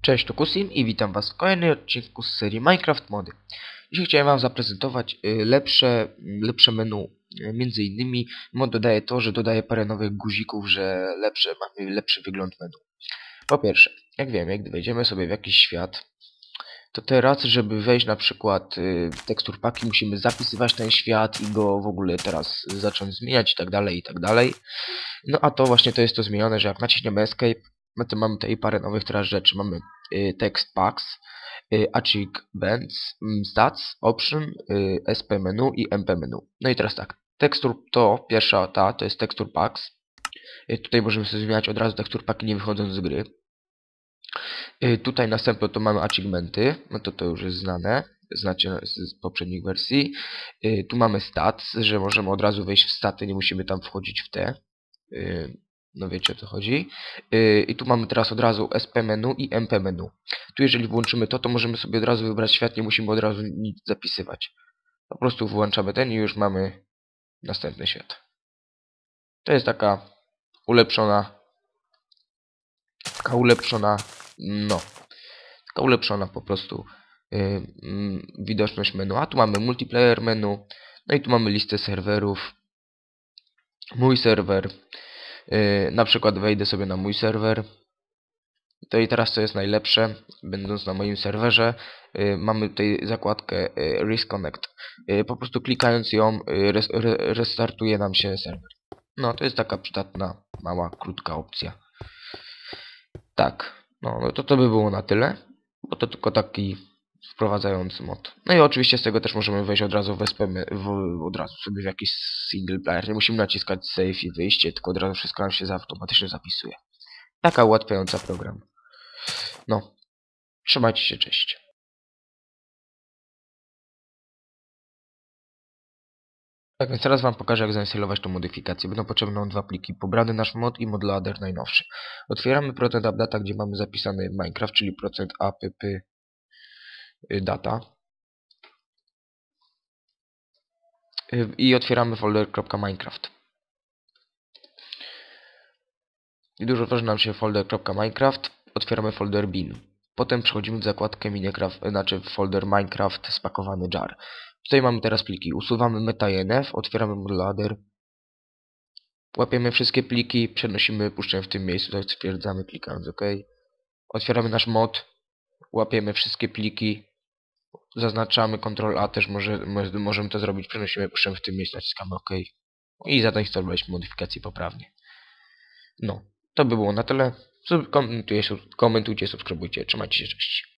Cześć, to Kusim i witam was w kolejnym odcinku z serii Minecraft Mody. Dzisiaj chciałem wam zaprezentować lepsze menu. Między innymi mod dodaje to, że dodaje parę nowych guzików, że mamy lepszy wygląd menu. Po pierwsze, jak wiemy, gdy wejdziemy sobie w jakiś świat, to teraz, żeby wejść na przykład w tekstur paki, musimy zapisywać ten świat i go w ogóle teraz zacząć zmieniać i tak dalej, i tak dalej. No a to właśnie to jest to zmienione, że jak naciśniemy Escape, no to mamy tutaj parę nowych teraz rzeczy. Mamy text packs, achievements, stats, option, sp menu i mp menu. No i teraz tak, tekstur to, pierwsza to jest tekstur packs. Tutaj możemy sobie zmieniać od razu tekstur paki nie wychodząc z gry. Tutaj następnie to mamy achievementy, no to już jest znane, znacie z poprzednich wersji. Tu mamy stats, że możemy od razu wejść w staty, nie musimy tam wchodzić w te. No wiecie o co chodzi. I tu mamy teraz od razu SP menu i MP menu. Tu jeżeli włączymy to możemy sobie od razu wybrać świat, nie musimy od razu nic zapisywać. Po prostu włączamy ten i już mamy następny świat. To jest taka ulepszona po prostu widoczność menu. A tu mamy multiplayer menu, no i tu mamy listę serwerów, mój serwer. Na przykład wejdę sobie na mój serwer. To i teraz co jest najlepsze, będąc na moim serwerze, mamy tutaj zakładkę Reconnect. Po prostu klikając ją restartuje nam się serwer. No to jest taka przydatna, mała, krótka opcja. Tak, no to by było na tyle, bo to tylko taki wprowadzający mod. No i oczywiście z tego też możemy wejść od razu od razu sobie w jakiś single player. Nie musimy naciskać save i wyjście, tylko od razu wszystko nam się automatycznie zapisuje. Taka ułatwiająca program. No, trzymajcie się, cześć. Tak więc teraz wam pokażę, jak zainstalować tą modyfikację. Będą potrzebne nam dwa pliki, pobrany nasz mod i modlader najnowszy. Otwieramy procent updata, gdzie mamy zapisany Minecraft, czyli procent app data. I otwieramy folder.minecraft. I dużo otworzy nam się folder.minecraft. Otwieramy folder bin. Potem przechodzimy w zakładkę Minecraft, znaczy folder Minecraft spakowany jar. Tutaj mamy teraz pliki. Usuwamy meta.env, otwieramy modlader. Łapiemy wszystkie pliki, przenosimy, puszczamy w tym miejscu, tak stwierdzamy, klikając OK. Otwieramy nasz mod, łapiemy wszystkie pliki, zaznaczamy Ctrl A, też możemy to zrobić, przenosimy, puszczamy w tym miejscu, naciskamy OK. I zainstalowaliśmy modyfikację poprawnie. No, to by było na tyle. Komentujcie, subskrybujcie, trzymajcie się, cześć.